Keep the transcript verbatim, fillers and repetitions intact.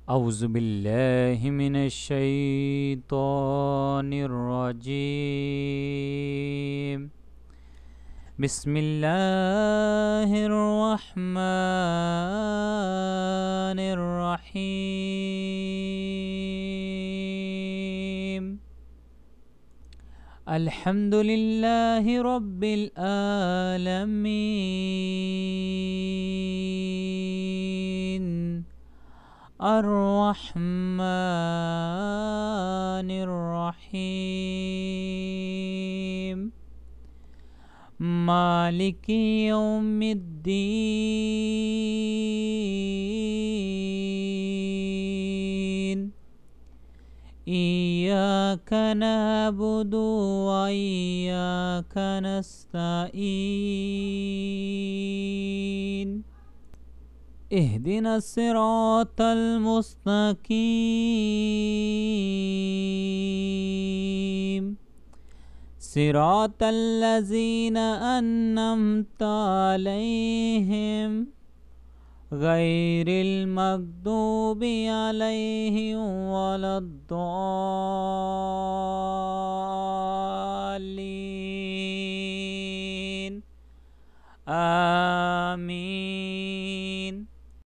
أعوذ بالله من الشيطان الرجيم بسم الله الرحمن الرحيم الحمد لله رب العالمين الرحمن الرحيم مالك يوم الدين إياك نعبد وإياك نستعين اهدنا الصراط المستقيم صراط الذين أنعمت عليهم غير المغضوب عليهم ولا الضالين